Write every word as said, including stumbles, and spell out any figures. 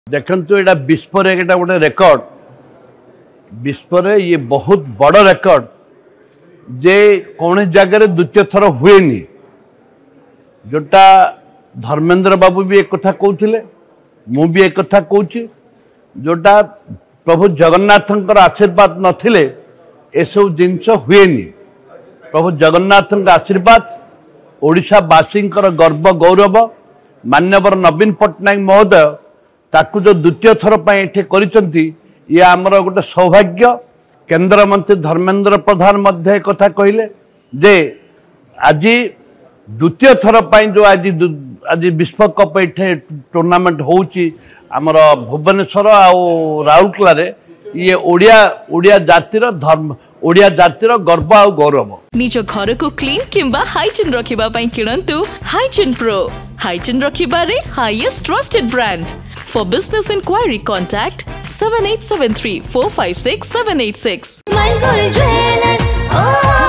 देखंतु एटा विश्व रे एटा गोटे रेकॉर्ड विश्व रे ये बहुत बड़ रेकॉर्ड जे कौन जगह द्वितीय थर हुएनी जोटा धर्मेंद्र बाबू भी एक कथा कहते मु भी एक कथा कहूँ जोटा प्रभु जगन्नाथ आशीर्वाद नथिले एसब जिनस हुएनी प्रभु जगन्नाथ आशीर्वाद ओडिशावासी गर्व गौरव मान्यवर नवीन पट्टनायक महोदय ताकू जो द्वितीय थर पर ये आमर गोटे सौभाग्य केंद्र मंत्री धर्मेंद्र प्रधान मध्य कथा कहले जे आज द्वितीय थर पर जो आज आज विश्वकप ये टूर्नामेंट होउची आमर भुवनेश्वर आ राउरकेला रे ये ओडिया ओडिया जातिर धर्म ओडिया जातिर गर्व आ गौरव निज घर को क्लीन किंबा हाइजीन रखिबा पई किणंतु हाइजीन प्रो हाइजीन रखिबा रे highest trusted brand for business inquiry contact seven eight seven three four five six seven eight six